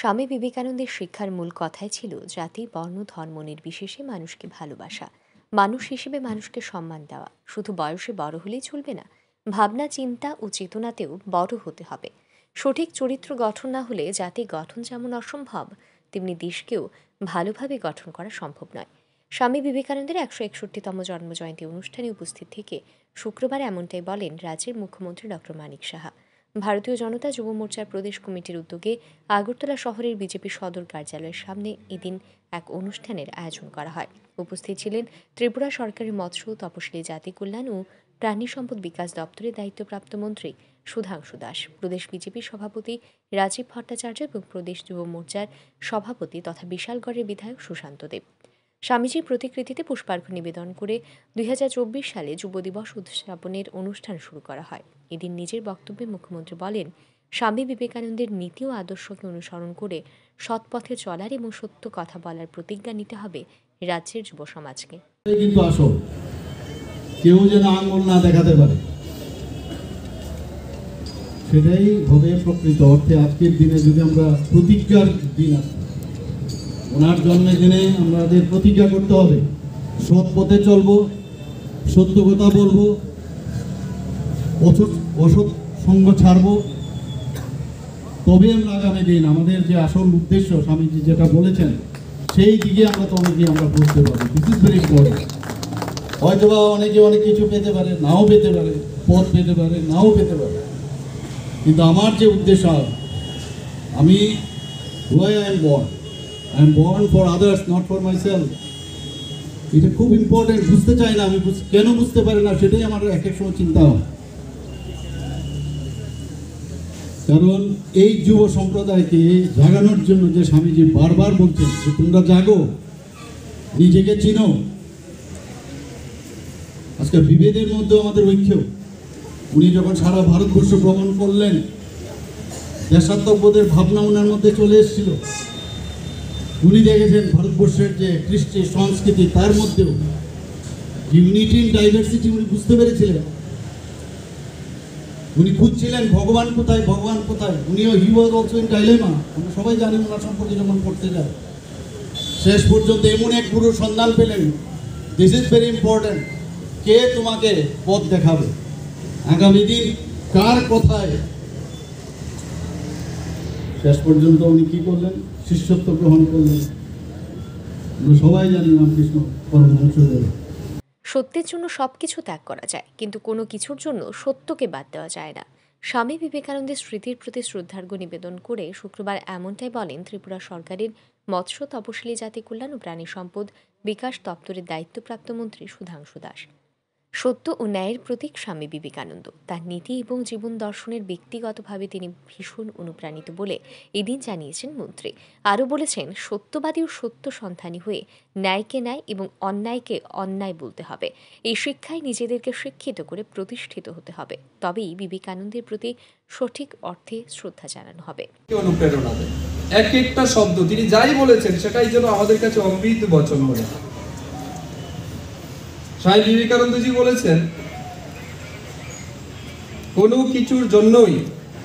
স্বামী বিবেকানন্দের শিক্ষার মূল কথাই ছিল জাতি, বর্ণ, ধর্ম নির্বিশেষে মানুষকে ভালোবাসা, মানুষ হিসেবে মানুষকে সম্মান দেওয়া। শুধু বয়সে বড় হলেই চলবে না, ভাবনা, চিন্তা ও চেতনাতেও বড় হতে হবে। সঠিক চরিত্র গঠন না হলে জাতি গঠন যেমন অসম্ভব, তেমনি দেশকেও ভালোভাবে গঠন করা সম্ভব নয়। স্বামী বিবেকানন্দের 161তম জন্মজয়ন্তী অনুষ্ঠানে উপস্থিত থেকে শুক্রবার এমনটাই বলেন রাজ্যের মুখ্যমন্ত্রী ডক্টর মানিক সাহা। ভারতীয় জনতা যুব মোর্চার প্রদেশ কমিটির উদ্যোগে আগরতলা শহরের বিজেপি সদর কার্যালয়ের সামনে এদিন এক অনুষ্ঠানের আয়োজন করা হয়। উপস্থিত ছিলেন ত্রিপুরা সরকারের মৎস্য, তপশিলি জাতি কল্যাণ ও প্রাণী সম্পদ বিকাশ দপ্তরের দায়িত্বপ্রাপ্ত মন্ত্রী সুধাংশু দাস, প্রদেশ বিজেপি সভাপতি রাজীব ভট্টাচার্য এবং প্রদেশ যুব মোর্চার সভাপতি তথা বিশালগড়ের বিধায়ক সুশান্ত দেব। স্বামীজির প্রতিকৃতিতে পুষ্পার্ঘ্য নিবেদন করে 2024 সালে যুব দিবস উদযাপনের অনুষ্ঠান শুরু করা হয়। এদিন নিজের বক্তব্যে মুখ্যমন্ত্রী বলেন, স্বামী বিবেকানন্দের নীতি ও আদর্শকে অনুসরণ করে সৎ পথে চলার এবং সত্য কথা বলার প্রতিজ্ঞা নিতে হবে রাজ্যের যুব সমাজকে। কিন্তু আসো, কেউ যেন আঙ্গুল না দেখাতে পারে, সেটাই হবে প্রকৃত অর্থে আজকের দিনে। যদি আমরা প্রতিজ্ঞার দিন আসে, ওনার জন্মদিনে আমাদের প্রতিজ্ঞা করতে হবে, সৎ পথে চলবো, সত্য কথা বলবো, অসৎ সঙ্গ ছাড়বো। তবে আমরা আগামী দিন আমাদের যে আসল উদ্দেশ্য স্বামীজি যেটা বলেছেন সেই দিকে আমরা আমরা বুঝতে পারবো। This is very important. হয়তো বা অনেকে অনেক কিছু পেতে পারে, নাও পেতে পারে, পদ পেতে পারে, নাও পেতে পারে, কিন্তু আমার যে উদ্দেশ্য, আমি why I am born for others, not for myself, এটা খুব ইম্পর্টেন্ট। বুঝতে চাই না, আমি কেন বুঝতে পারি না সেটাই আমার এক এক সময় চিন্তা হয়। কারণ এই যুব সম্প্রদায়কে জাগানোর জন্য যে স্বামীজি বারবার বলছেন যে তোমরা জাগো, নিজেকে চিনো। আজকে বিভেদের মধ্যে আমাদের ঐক্য। উনি যখন সারা ভারতবর্ষ ভ্রমণ করলেন, দেশাত্মবোধের ভাবনা ওনার মধ্যে চলে এসেছিল। উনি দেখেছেন ভারতবর্ষের যে কৃষ্টি সংস্কৃতি, তার মধ্যেও ইউনিটি ইন ডাইভার্সিটি উনি বুঝতে পেরেছিলেন। উনি খুঁজছিলেন ভগবান কোথায়, ভগবান কোথায়। উনিও he was also in dilemma. আমরা সবাই জানি ওনার সম্পর্কে যখন পড়তে যায়, শেষ পর্যন্ত এমন এক গুরুর সন্ধান পেলেন। This is very important. কে তোমাকে পথ দেখাবে আগামী দিন, কার কথায়। শেষ পর্যন্ত উনি কি করলেন? শিষ্যত্ব গ্রহণ করলেন। আমরা সবাই জানি রামকৃষ্ণ পরমহংসদেব। সত্যের জন্য সবকিছু ত্যাগ করা যায়, কিন্তু কোনো কিছুর জন্য সত্যকে বাদ দেওয়া যায় না। স্বামী বিবেকানন্দের স্মৃতির প্রতি শ্রদ্ধার্ঘ্য নিবেদন করে শুক্রবার এমনটাই বলেন ত্রিপুরা সরকারের মৎস্য, তপশিলি জাতি কল্যাণ ও প্রাণী সম্পদ বিকাশ দপ্তরের দায়িত্বপ্রাপ্ত মন্ত্রী সুধাংশু দাস। সত্য ও ন্যায়ের প্রতীক স্বামী বিবেকানন্দ। তার নীতি এবং জীবন দর্শনের ব্যক্তিগতভাবে তিনি ভীষণ অনুপ্রাণিত বলে এদিন জানিয়েছেন মন্ত্রী। আরও বলেছেন, সত্যবাদী ও সত্য সন্ধানী হয়ে ন্যায়কে ন্যায় এবং অন্যায়কে অন্যায় বলতে হবে। এই শিক্ষায় নিজেদেরকে শিক্ষিত করে প্রতিষ্ঠিত হতে হবে, তবেই বিবেকানন্দের প্রতি সঠিক অর্থে শ্রদ্ধা জানানো হবে। অনুপ্রেরণা দেয় এক একটা শব্দ, তিনি যাই বলেছেন সেটাই যেন আমাদের কাছে অমৃত বচন মনে হয়। স্বামী বিবেকানন্দজি বলেছেন, কোনো কিছুর জন্যই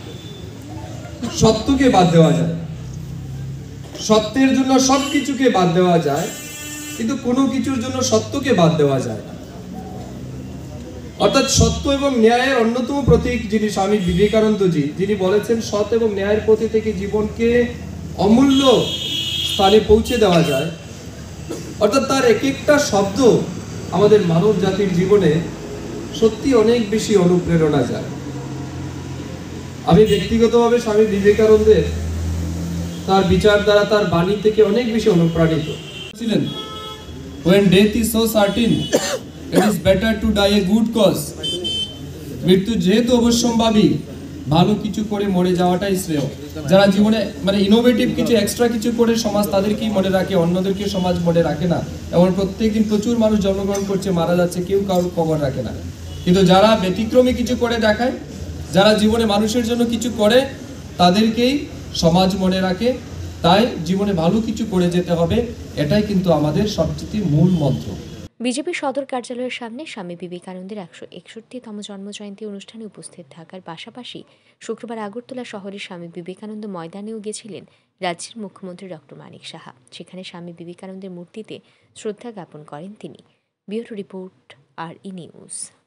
সত্যকে বাদ দেওয়া যায়, সত্যের জন্য সবকিছুকে বাদ দেওয়া যায়, কিন্তু কোনো কিছুর জন্য সত্যকে বাদ দেওয়া যায় না। অর্থাৎ সত্য এবং ন্যায়ের অন্যতম প্রতীক যিনি স্বামী বিবেকানন্দজি, যিনি বলেছেন সৎ এবং ন্যায়ের পথে থেকে জীবনকে অমূল্য স্থানে পৌঁছে দেওয়া যায়। অর্থাৎ তার এক একটা শব্দ আমাদের মানব জাতির জীবনে সত্যি অনেক বেশি অনুপ্রেরণা যায়। আমি ব্যক্তিগতভাবে স্বামী বিবেকানন্দের তার বিচার দ্বারা, তার বাণী থেকে অনেক বেশি অনুপ্রাণিত ছিলেন। When death is so certain, it is better to die a good cause. মৃত্যু যেহেতু অবশ্যম্ভাবী, ভালো কিছু করে মরে যাওয়াটাই শ্রেয়। যারা জীবনে ইনোভেটিভ কিছু এক্সট্রা কিছু করে সমাজ তাদেরকেই মনে রাখে, অন্যদেরকে সমাজ মনে রাখে না। এমন প্রত্যেকদিন প্রচুর মানুষ জন্মগ্রহণ করছে, মারা যাচ্ছে, কেউ কারোর খবর রাখে না। কিন্তু যারা ব্যতিক্রমী কিছু করে দেখায়, যারা জীবনে মানুষের জন্য কিছু করে, তাদেরকেই সমাজ মনে রাখে। তাই জীবনে ভালো কিছু করে যেতে হবে, এটাই কিন্তু আমাদের সবচেয়ে মূল মন্ত্র। বিজেপি সদর কার্যালয়ের সামনে স্বামী বিবেকানন্দের 161তম জন্মজয়ন্তী অনুষ্ঠানে উপস্থিত থাকার পাশাপাশি শুক্রবার আগরতলা শহরের স্বামী বিবেকানন্দ ময়দানেও গেছিলেন রাজ্যের মুখ্যমন্ত্রী ডক্টর মানিক সাহা। সেখানে স্বামী বিবেকানন্দের মূর্তিতে শ্রদ্ধা জ্ঞাপন করেন তিনি। Bureau report, RE news.